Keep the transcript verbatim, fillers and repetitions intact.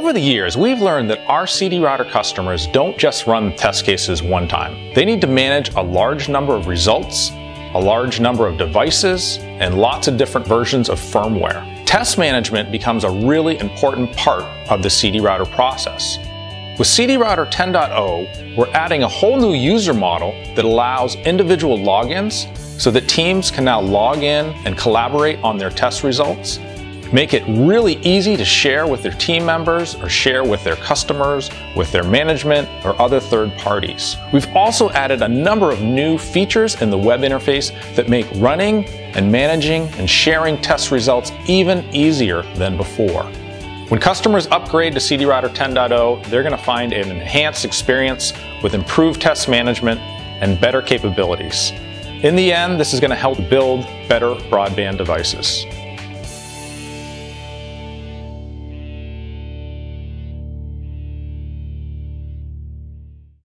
Over the years, we've learned that our CDRouter customers don't just run test cases one time. They need to manage a large number of results, a large number of devices, and lots of different versions of firmware. Test management becomes a really important part of the CDRouter process. With CDRouter ten point oh, we're adding a whole new user model that allows individual logins so that teams can now log in and collaborate on their test results, make it really easy to share with their team members or share with their customers, with their management, or other third parties. We've also added a number of new features in the web interface that make running and managing and sharing test results even easier than before. When customers upgrade to CDRouter ten point oh, they're going to find an enhanced experience with improved test management and better capabilities. In the end, this is going to help build better broadband devices.